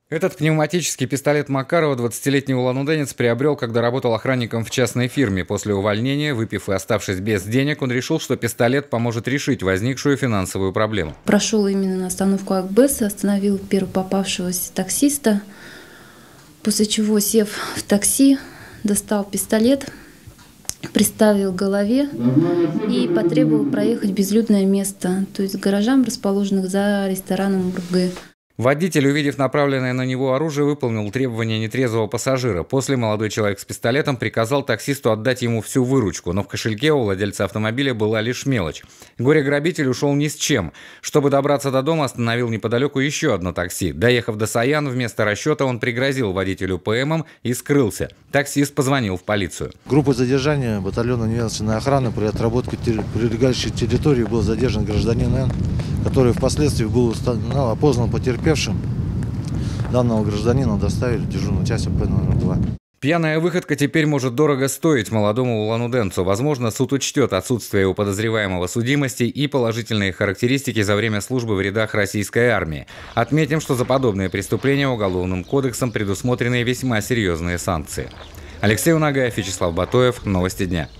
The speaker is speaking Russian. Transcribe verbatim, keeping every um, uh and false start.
Этот пневматический пистолет Макарова двадцатилетний улан-удэнец приобрел, когда работал охранником в частной фирме. После увольнения, выпив и оставшись без денег, он решил, что пистолет поможет решить возникшую финансовую проблему. Прошел именно на остановку Акбеса, остановил первого попавшегося таксиста, после чего, сев в такси, достал пистолет, приставил к голове и потребовал проехать в безлюдное место, то есть к гаражам, расположенных за рестораном «Ург». Водитель, увидев направленное на него оружие, выполнил требования нетрезвого пассажира. После молодой человек с пистолетом приказал таксисту отдать ему всю выручку, но в кошельке у владельца автомобиля была лишь мелочь. Горе-грабитель ушел ни с чем. Чтобы добраться до дома, остановил неподалеку еще одно такси. Доехав до Саян, вместо расчета он пригрозил водителю ПМом и скрылся. Таксист позвонил в полицию. Группа задержания батальона неведомственной охраны при отработке прилегающей территории был задержан гражданин Н, который впоследствии был ну, опознан потерпевшим. Данного гражданина доставили в дежурную часть АП номер два. Пьяная выходка теперь может дорого стоить молодому улан-удэнцу. Возможно, суд учтет отсутствие у подозреваемого судимости и положительные характеристики за время службы в рядах российской армии. Отметим, что за подобные преступления Уголовным кодексом предусмотрены весьма серьезные санкции. Алексей Унагаев, Вячеслав Батоев. Новости дня.